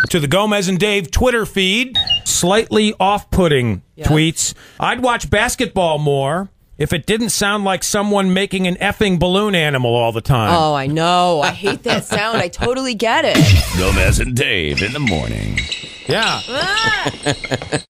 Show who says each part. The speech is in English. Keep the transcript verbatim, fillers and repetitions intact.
Speaker 1: to the Gomez and Dave Twitter feed. Slightly off-putting
Speaker 2: yeah.
Speaker 1: tweets. I'd watch basketball more if it didn't sound like someone making an effing balloon animal all the time.
Speaker 2: Oh, I know. I hate that sound. I totally get it.
Speaker 3: Gomez and Dave in the morning.
Speaker 1: Yeah.